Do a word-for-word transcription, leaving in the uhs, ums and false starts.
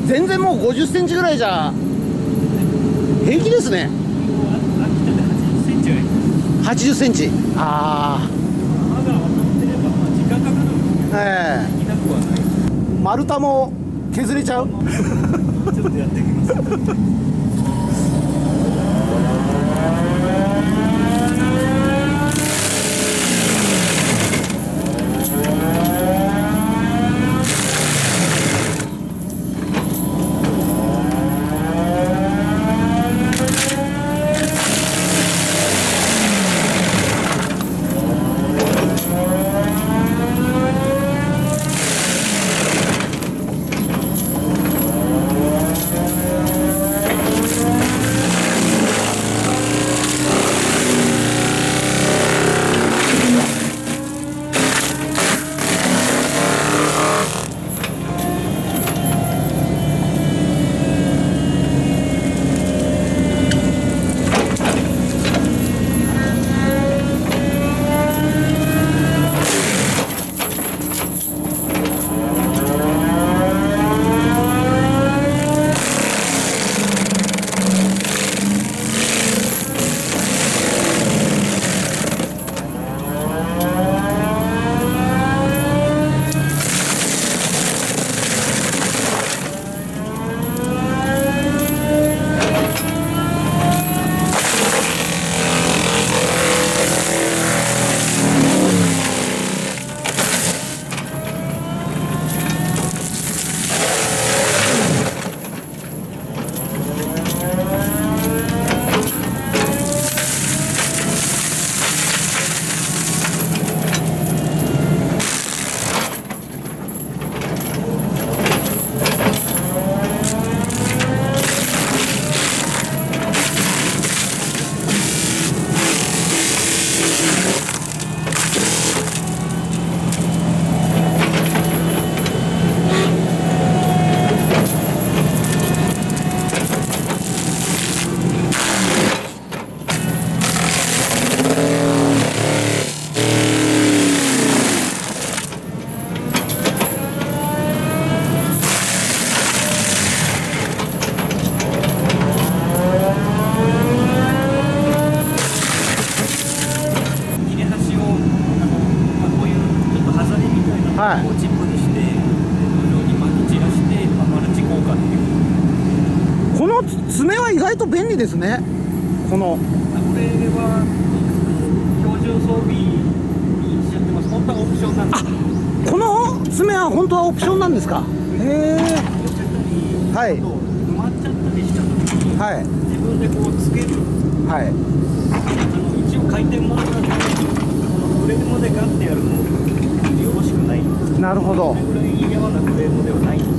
全然もうごじゅっセンチぐらいじゃ平気ですね。はちじゅっセンチ。ああ。ええ。丸太も削れちゃう。ちょっとやってみます。 はい、チップにして土壌にまき散らしてマルチ効果っていう。 この爪は意外と便利ですね。このこれは標準装備にしちゃってます。本当はオプションなんです。 あ、この爪は本当はオプションなんですか。へえ。はい。 埋まっちゃったりした時に、はい、自分でこうつける。 はい。 あの一応回転もあるんで、このフレームでガンってやるのよろしくない。 なるほど。 それぐらいいいようなフレームではない。